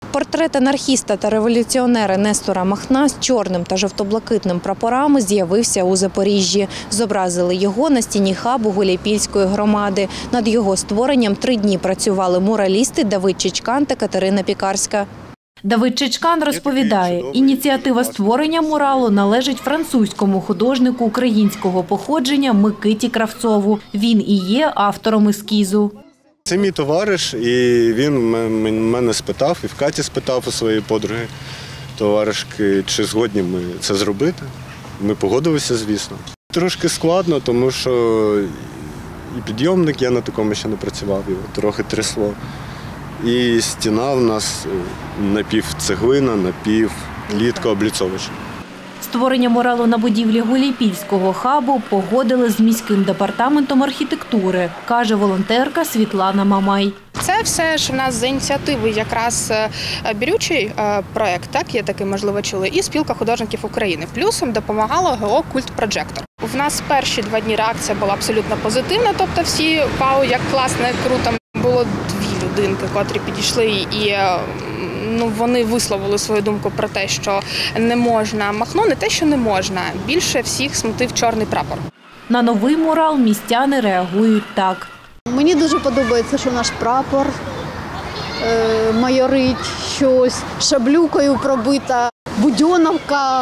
Портрет анархіста та революціонера Нестора Махна з чорним та жовто-блакитним прапорами з'явився у Запоріжжі. Зобразили його на стіні хабу Гуляйпільської громади. Над його створенням 3 дні працювали муралісти Давид Чичкан та Катерина Пікарська. Давид Чичкан розповідає, ініціатива створення муралу належить французькому художнику українського походження Микиті Кравцову. Він і є автором ескізу. Це мій товариш, і він мене спитав, і в Каті спитав у своєї подруги, товаришки, чи згодні ми це зробити. Ми погодилися, звісно. Трошки складно, тому що і підйомник, я на такому ще не працював, його трохи трясло. І стіна в нас напівцеглина, напівпліткообліцович. Створення муралу на будівлі Гуляйпільського хабу погодили з міським департаментом архітектури, каже волонтерка Світлана Мамай. Це все ж в нас за ініціативи якраз Бірючий проєкт, так, є такий, можливо, чули, і Спілка художників України. Плюсом допомагало ГО «Культпроджектор». В нас перші 2 дні реакція була абсолютно позитивна, тобто всі вау, як класно, як круто. Було 2 людинки, котрі підійшли і вони висловили свою думку про те, що не можна Махно, не те, що не можна, більше всіх смутив чорний прапор. На новий мурал містяни реагують так. Мені дуже подобається, що наш прапор майорить щось, шаблюкою пробита, будьоновка.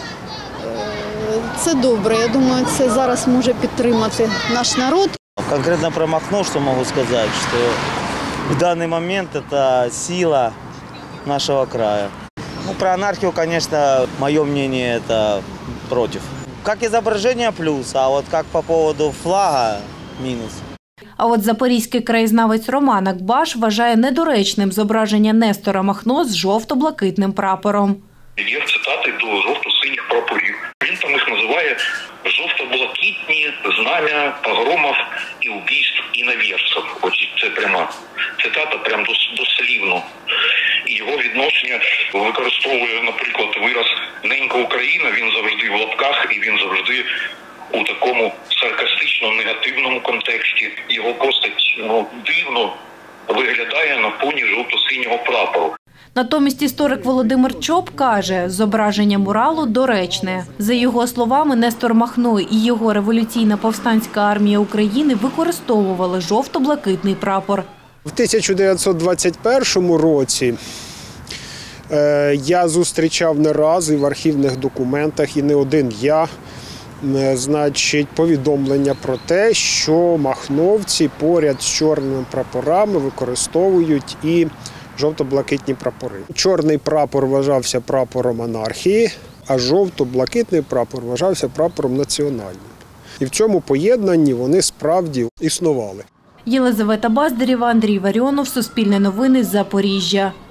Це добре, я думаю, це зараз може підтримати наш народ. Конкретно про Махно, что могу сказать, что в данный момент это сила нашего края. Про анархию, конечно, мое мнение, это против. Как изображение плюс, а вот как по поводу флага минус. А от запорізький краєзнавець Роман Акбаш вважає недоречним зображення Нестора Махно з жовто-блакитним прапором. Є цитати до жовто-синіх прапорів. Він там їх називає жовто-блакитні знам'я погромів і убійств іноверців. Ось це пряма цитата, прям дослівно. І його відношення використовує, наприклад, вираз «ненька Україна», він завжди в лапках і він завжди у такому саркастично-негативному контексті. Його постать дивно виглядає на фоні жовто-синього прапору. Натомість історик Володимир Чоп каже, зображення муралу доречне. За його словами, Нестор Махно і його революційна повстанська армія України використовували жовто-блакитний прапор. В 1921 році я зустрічав не раз і в архівних документах, і не один я, повідомлення про те, що махновці поряд з чорними прапорами використовують і жовто-блакитні прапори. Чорний прапор вважався прапором анархії, а жовто-блакитний прапор вважався прапором національним. І в цьому поєднанні вони справді існували. Єлизавета Баздарєва, Андрій Варіонов, Суспільне новини, Запоріжжя.